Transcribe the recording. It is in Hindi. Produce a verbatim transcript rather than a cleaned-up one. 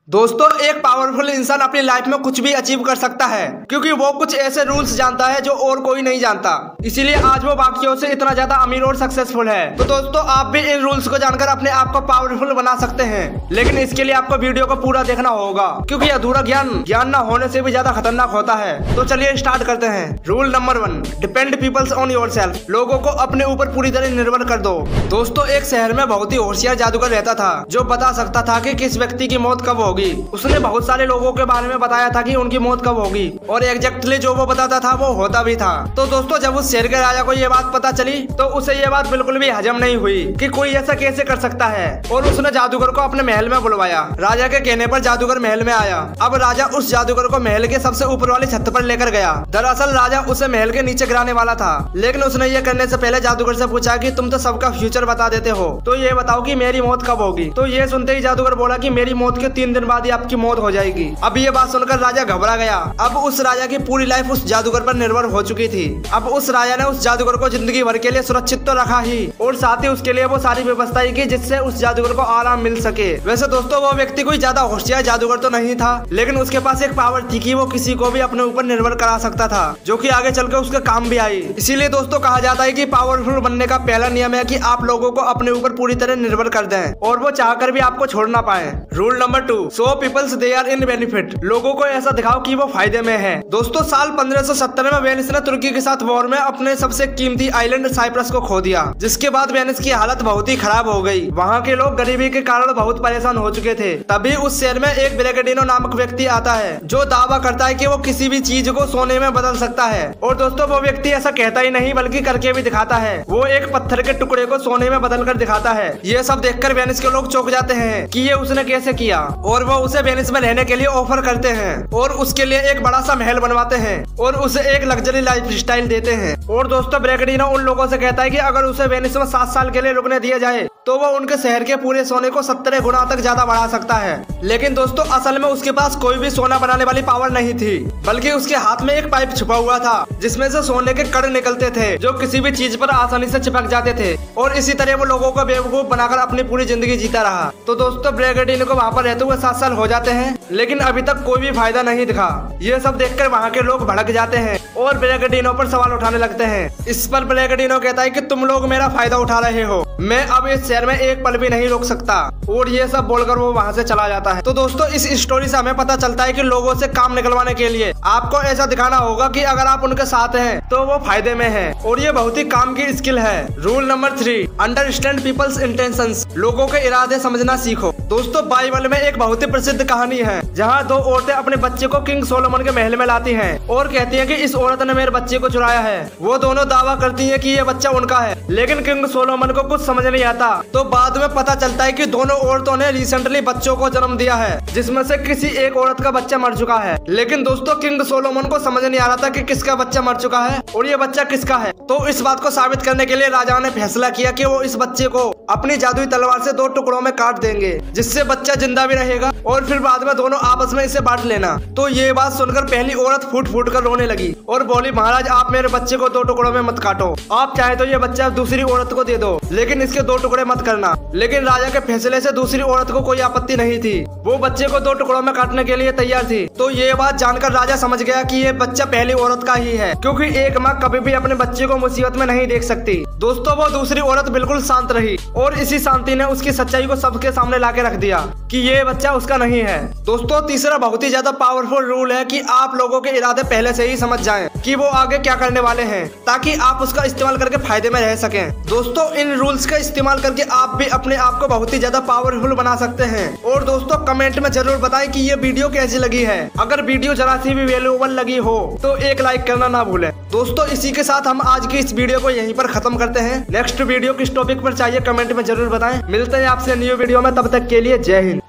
दोस्तों, एक पावरफुल इंसान अपनी लाइफ में कुछ भी अचीव कर सकता है क्योंकि वो कुछ ऐसे रूल्स जानता है जो और कोई नहीं जानता। इसीलिए आज वो बाकियों से इतना ज्यादा अमीर और सक्सेसफुल है। तो दोस्तों, आप भी इन रूल्स को जानकर अपने आप को पावरफुल बना सकते हैं, लेकिन इसके लिए आपको वीडियो को पूरा देखना होगा क्योंकि अधूरा ज्ञान ज्ञान न होने से भी ज्यादा खतरनाक होता है। तो चलिए स्टार्ट करते हैं। Rule number one, depend peoples on yourself. लोगों को अपने ऊपर पूरी तरह निर्भर कर दो। दोस्तों, एक शहर में बहुत ही होशियार जादूगर रहता था जो बता सकता था कि किस व्यक्ति की मौत कब होगी। उसने बहुत सारे लोगों के बारे में बताया था कि उनकी मौत कब होगी और एग्जैक्टली जो वो बताता था वो होता भी था। तो दोस्तों, जब उस शहर के राजा को ये बात पता चली तो उसे ये बात बिल्कुल भी हजम नहीं हुई कि कोई ऐसा कैसे कर सकता है और उसने जादूगर को अपने महल में बुलवाया। राजा के कहने पर जादूगर महल में आया। अब राजा उस जादूगर को महल के सबसे ऊपर वाली छत पर लेकर गया। दरअसल राजा उसे महल के नीचे गिराने वाला था, लेकिन उसने ये करने से पहले जादूगर से पूछा कि तुम तो सबका फ्यूचर बता देते हो, तो ये बताओ कि मेरी मौत कब होगी। तो ये सुनते ही जादूगर बोला कि मेरी मौत के तीन दिन बाद ही आपकी मौत हो जाएगी। अब ये बात सुनकर राजा घबरा गया। अब उस राजा की पूरी लाइफ उस जादूगर पर निर्भर हो चुकी थी। अब उस राजा ने उस जादूगर को जिंदगी भर के लिए सुरक्षित तो रखा ही और साथ ही उसके लिए वो सारी व्यवस्थाएं की जिससे उस जादूगर को आराम मिल सके। वैसे दोस्तों, वो व्यक्ति कोई ज्यादा होशियार जादूगर तो नहीं था, लेकिन उसके पास एक पावर थी कि वो किसी को भी अपने ऊपर निर्भर करा सकता था, जो कि आगे चलकर उसके काम भी आई। इसीलिए दोस्तों, कहा जाता है कि पावरफुल बनने का पहला नियम है कि आप लोगों को अपने ऊपर पूरी तरह निर्भर कर दें और वो चाहकर भी आपको छोड़ ना पाए। Rule number two, show peoples they are in benefit. लोगों को ऐसा दिखाओ कि वो फायदे में है। दोस्तों, साल पंद्रह सौ सत्तर में वेनिस ने तुर्की के साथ वॉर में अपने सबसे कीमती आइलैंड साइप्रस को खो दिया, जिसके बाद वेनिस की हालत बहुत ही खराब हो गई। वहाँ के लोग गरीबी के कारण बहुत परेशान हो चुके थे। तभी उस शहर में एक ब्रेगेडिनो नामक व्यक्ति आता है जो दावा करता है कि वो किसी भी चीज को सोने में बदल सकता है। और दोस्तों, वो व्यक्ति ऐसा कहता ही नहीं बल्कि करके भी दिखाता है। वो एक पत्थर के टुकड़े को सोने में बदल कर दिखाता है। ये सब देखकर वेनिस के लोग चौंक जाते हैं कि ये उसने कैसे किया, और वो उसे वेनिस में रहने के लिए ऑफर करते हैं और उसके लिए एक बड़ा सा महल बनवाते हैं और उसे एक लग्जरी लाइफ स्टाइल देते हैं। और दोस्तों, ब्रेगेडिनो उन लोगों से कहता है कि अगर उसे वेनिस में सात साल के लिए रुकने दिया जाए तो वो उनके शहर के पूरे सोने को सत्तर गुना तक ज्यादा बढ़ा सकता है। लेकिन दोस्तों, असल में उसके पास कोई भी सोना बनाने वाली पावर नहीं थी, बल्कि उसके हाथ में एक पाइप छुपा हुआ था जिसमें से सोने के कण निकलते थे जो किसी भी चीज पर आसानी से चिपक जाते थे। और इसी तरह वो लोगों को बेवकूफ बनाकर अपनी पूरी जिंदगी जीता रहा। तो दोस्तों, ब्रेगेडिनो को वहाँ पर रहते हुए सात साल हो जाते हैं, लेकिन अभी तक कोई भी फायदा नहीं दिखा। ये सब देखकर वहाँ के लोग भड़क जाते हैं और ब्रेगेडिनो पर सवाल उठाने लगते हैं। इस पर ब्रेगेडिनो कहता है कि तुम लोग मेरा फायदा उठा रहे हो, मैं अब इस शहर में एक पल भी नहीं रुक सकता। और ये सब बोलकर वो वहाँ से चला जाता है। तो दोस्तों, इस स्टोरी से हमें पता चलता है कि लोगों से काम निकलवाने के लिए आपको ऐसा दिखाना होगा कि अगर आप उनके साथ हैं तो वो फायदे में है, और ये बहुत ही काम की स्किल है। Rule number three, understand peoples intentions. लोगों के इरादे समझना सीखो। दोस्तों, बाइबल में एक बहुत ही प्रसिद्ध कहानी है जहाँ दो औरतें अपने बच्चे को किंग सोलोमन के महल में लाती हैं और कहती हैं कि इस औरत ने मेरे बच्चे को चुराया है। वो दोनों दावा करती हैं कि ये बच्चा उनका है, लेकिन किंग सोलोमन को कुछ समझ नहीं आता। तो बाद में पता चलता है कि दोनों औरतों ने रिसेंटली बच्चों को जन्म दिया है, जिसमें से किसी एक औरत का बच्चा मर चुका है। लेकिन दोस्तों, किंग सोलोमन को समझ नहीं आ रहा था कि किसका बच्चा मर चुका है और ये बच्चा किसका है। तो इस बात को साबित करने के लिए राजा ने फैसला किया कि वो इस बच्चे को अपनी जादुई तलवार से दो टुकड़ों में काट देंगे, जिससे बच्चा जिंदा भी रहेगा और फिर बाद में दोनों आपस में इसे बांट लेना। तो ये बात सुनकर पहली औरत फूट फूट कर रोने लगी और बोली, महाराज, आप मेरे बच्चे को दो टुकड़ों में मत काटो, आप चाहे तो ये बच्चा दूसरी औरत को दे दो, लेकिन इसके दो टुकड़े मत करना। लेकिन राजा के फैसले से दूसरी औरत को कोई आपत्ति नहीं थी, वो बच्चे को दो टुकड़ों में काटने के लिए तैयार थी। तो ये बात जानकर राजा समझ गया कि ये बच्चा पहली औरत का ही है, क्योंकि एक माँ कभी भी अपने बच्चे को मुसीबत में नहीं देख सकती। दोस्तों, वो दूसरी औरत बिल्कुल शांत रही और इसी शांति ने उसकी सच्चाई को सबके सामने लाके रख दिया कि ये बच्चा उसका नहीं है। दोस्तों, तीसरा बहुत ही ज्यादा पावरफुल रूल है कि आप लोगों के इरादे पहले से ही समझ जाएं कि वो आगे क्या करने वाले हैं, ताकि आप उसका इस्तेमाल करके फायदे में रह सकें। दोस्तों, इन रूल्स का इस्तेमाल करके आप भी अपने आप को बहुत ही ज्यादा पावरफुल बना सकते हैं। और दोस्तों, कमेंट में जरूर बताएं कि ये वीडियो कैसी लगी है। अगर वीडियो जरा सी भी वैल्यूएबल लगी हो तो एक लाइक करना ना भूलें। दोस्तों, इसी के साथ हम आज की इस वीडियो को यहीं पर खत्म करते हैं। नेक्स्ट वीडियो किस टॉपिक पर चाहिए कमेंट में जरूर बताएं। मिलते हैं आपसे न्यू वीडियो में, तब तक के लिए जय हिंद।